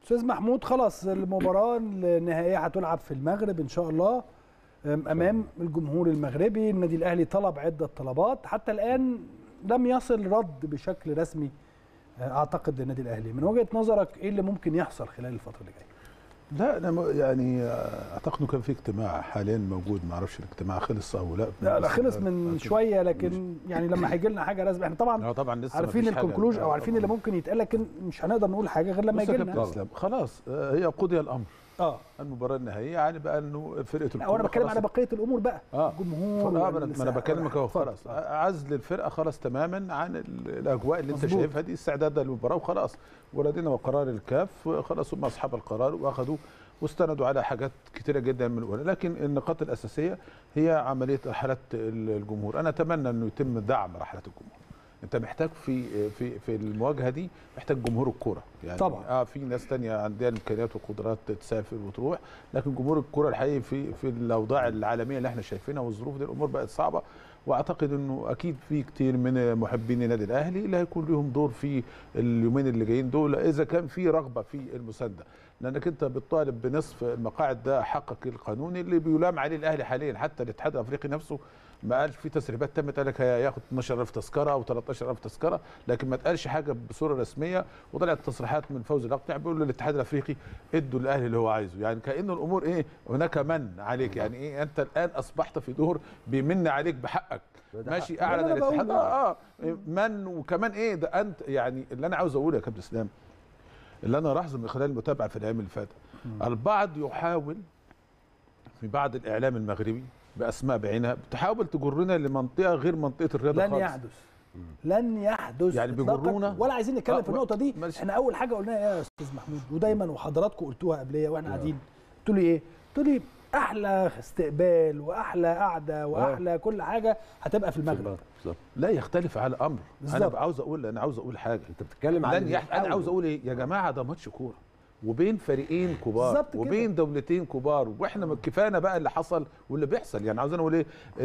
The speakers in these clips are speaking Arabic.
استاذ محمود خلاص المباراه النهائيه هتلعب في المغرب ان شاء الله امام الجمهور المغربي. النادي الاهلي طلب عده طلبات، حتى الان لم يصل رد بشكل رسمي اعتقد للنادي الاهلي. من وجهه نظرك ايه اللي ممكن يحصل خلال الفتره اللي جايه؟ لا انا يعني اعتقد انه كان في اجتماع حاليا موجود، ما اعرفش الاجتماع خلص او لا. لا خلص من شويه، لكن يعني لما هيجي لنا حاجه لازم احنا طبعا لسه عارفين الكونكلوجن او عارفين اللي ممكن يتقال، لكن مش هنقدر نقول حاجه غير لما يجي لنا. خلاص هي قضي الامر. المباراه النهائيه يعني بقى انه فرقه الكوره. وانا بتكلم على بقيه الامور بقى. الجمهور ما انا بكلمك اهو. خلاص عزل الفرقه خلاص تماما عن الاجواء اللي انت شايفها دي، استعداد للمباراه وخلاص. ولدينا وقرار الكاف خلاص، هم اصحاب القرار واخذوا واستندوا على حاجات كثيره جدا من الاولى، لكن النقاط الاساسيه هي عمليه رحلات الجمهور. انا اتمنى انه يتم دعم رحلات الجمهور. انت محتاج في المواجهه دي محتاج جمهور الكوره يعني. طبعا في ناس ثانيه عندها الامكانيات والقدرات تسافر وتروح، لكن جمهور الكوره الحقيقي في الاوضاع العالميه اللي احنا شايفينها والظروف دي الامور بقت صعبه. واعتقد انه اكيد في كتير من محبين النادي الاهلي اللي هيكون لهم دور في اليومين اللي جايين دول، اذا كان في رغبه في المسانده، لانك انت بتطالب بنصف المقاعد، ده حقك القانوني اللي بيلام عليه الاهلي حاليا. حتى الاتحاد الافريقي نفسه ما قالش، في تسريبات تمت قال لك هياخد 12000 تذكره او 13000 تذكره، لكن ما اتقالش حاجه بصوره رسميه. وطلعت تصريحات من فوزي الاقطع بيقول للاتحاد الافريقي ادوا الاهلي اللي هو عايزه، يعني كانه الامور ايه، هناك من عليك، يعني ايه انت الان اصبحت في دور بيمن عليك بحقك. ماشي، اعلن الاتحاد من، وكمان ايه ده انت يعني. اللي انا عاوز اقوله يا كابتن اسلام، اللي انا لاحظه من خلال المتابعه في الايام اللي فاتت، البعض يحاول في بعض الاعلام المغربي باسماء بعينها تحاول تجرنا لمنطقه غير منطقه الرياضه خالص. لن يحدث يعني بيجرونا، ولا عايزين نتكلم في النقطه دي. احنا اول حاجه قلناها يا استاذ محمود، ودايما وحضراتكم قلتوها قبليه واحنا قاعدين، قلتوا لي ايه؟ قلتوا لي احلى استقبال واحلى قعده واحلى كل حاجه هتبقى في المغرب. لا يختلف على الامر. انا عاوز اقول حاجه، انت بتتكلم عن انا عاوز اقول ايه يا جماعه، ده ماتش كوره وبين فريقين كبار وبين دولتين كبار، واحنا كفانا بقى اللي حصل واللي بيحصل. يعني عاوز اقول ايه،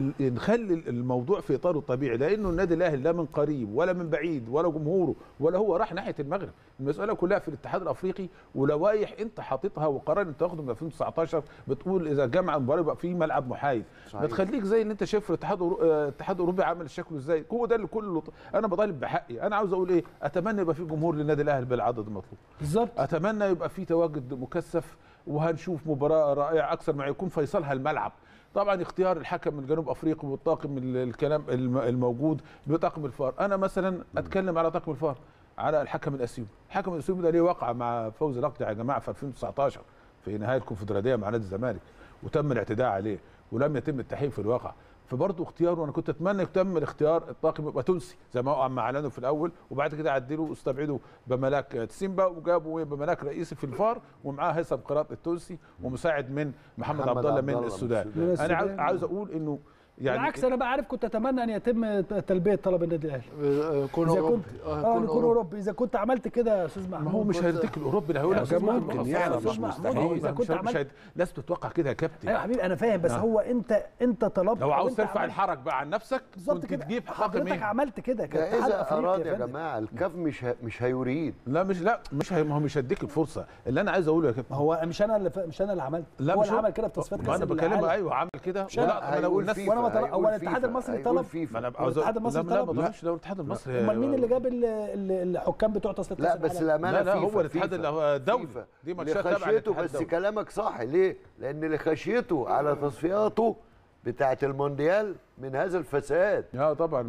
نخلي الموضوع في اطاره الطبيعي، لانه النادي الاهلي لا من قريب ولا من بعيد ولا جمهوره ولا هو راح ناحيه المغرب. المساله كلها في الاتحاد الافريقي ولوائح انت حاططها وقرار انت واخده من 2019 بتقول اذا جمع المباراه يبقى في ملعب محايد. ما تخليك زي اللي انت شايف الاتحاد الاوروبي عامل شكله ازاي. هو ده اللي كله انا بطالب بحقي. انا عاوز اقول ايه، اتمنى يبقى في جمهور للنادي الاهلي بالعدد المطلوب بالظبط. اتمنى يبقى في تواجد مكثف، وهنشوف مباراه رائعه اكثر ما يكون فيصلها الملعب. طبعا اختيار الحكم من جنوب افريقيا والطاقم الكلام الموجود بطاقم الفار. انا مثلا اتكلم على طاقم الفار، على الحكم الاسيوي. الحكم الاسيوي ده ليه وقعه مع فوزي الاقطع يا جماعه في 2019 في نهايه الكونفدراليه مع نادي الزمالك، وتم الاعتداء عليه ولم يتم التحقيق في الواقع. فبرضه اختياره، وانا كنت اتمنى يتم الاختيار الطاقم يبقى تونسي زي ما اعلنوا في الاول، وبعد كده عدلوا واستبعدوا بملاك تسيمبا وجابوا بملاك رئيسي في الفار ومعاه هيثم قراط التونسي ومساعد من محمد عبد الله من السودان. انا عاوز اقول انه يعني بالعكس انا بقى عارف كنت اتمنى ان يتم تلبيه طلب النادي الاهلي يكون اوروبي. يكون اوروبي. اذا كنت عملت كده يا استاذ محمود، هو مش هيديك الاوروبي، هيقول لك ممكن يعني مش مستحيل. اذا كنت عملت الناس بتتوقع كده يا كابتن. ايوه يا حبيبي انا فاهم، بس هو انت طلبت، لو عاوز ترفع الحرج بقى عن نفسك بالظبط كده تجيب حضرتك عملت كده اذا اراد يا جماعه الكاف مش هيريد. ما هو مش هيديك الفرصه. اللي انا عايز اقوله يا كابتن، هو مش انا اللي عملت، هو اللي عمل كده في تصفيات كاس العالم. انا بكلم ايوه عمل كده، ولا انا اقول وانا هو الاتحاد المصري طلب. الاتحاد المصري طلب. لا ما طلبش، لو الاتحاد المصري. امال مين اللي جاب الحكام بتوع تصفيات كاس العالم؟ لا بس الامانه لا هو الاتحاد الدولي، دي ماتشات تبع الاتحاد. بس كلامك صح. ليه؟ لان اللي خشيته على تصفياته بتاعه المونديال من هذا الفساد. طبعا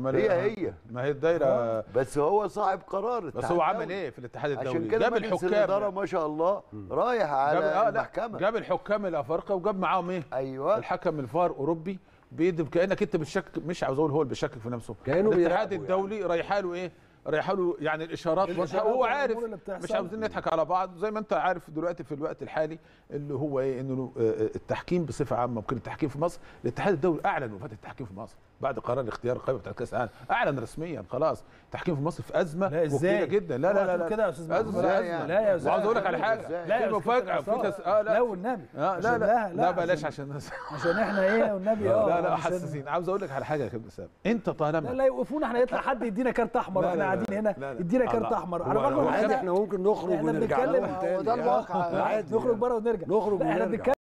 ما هي الدايره. بس هو صاحب قرار. بس هو عمل ايه في الاتحاد الدولي؟ عشان كده جاب الحكام الاداره ما شاء الله رايح على المحكمه. جاب الحكام الافارقه وجاب معاهم ايه؟ ايوه الحكم الفار اوروبي بيدب، كانك انت بالشك، مش عاوز اقول هو اللي بيشكك في نفسه. الاتحاد الدولي يعني. رايحه له يعني الاشارات وهو عارف. مش عاوزين نضحك على بعض، زي ما انت عارف دلوقتي في الوقت الحالي اللي هو ايه، انه التحكيم بصفه عامه، ممكن التحكيم في مصر، الاتحاد الدولي اعلن وفاه التحكيم في مصر بعد قرار اختيار القائمه بتاعت كاس العالم. اعلن رسميا خلاص التحكيم في مصر في ازمه كبيره جدا. لا كده يا استاذ ازمه لا يا استاذ. وعاوز اقول لك على حاجه، لا مفاجاه لا والنبي لا بلاش عشان احنا ايه والنبي لا حساسين. عاوز اقول لك على حاجه يا كابتن اسامه، انت طالما لا يوقفونا احنا، يطلع حد يدينا كارت احمر واحنا قاعدين هنا لا. يدينا كارت الله. احمر هو- على الرغم هو ان عادي، احنا ممكن نخرج احنا ونرجع بنتكلم لهم تاني. وده الواقع. عادي نخرج بره ونرجع نخرج لا، احنا ونرجع. بنتكلم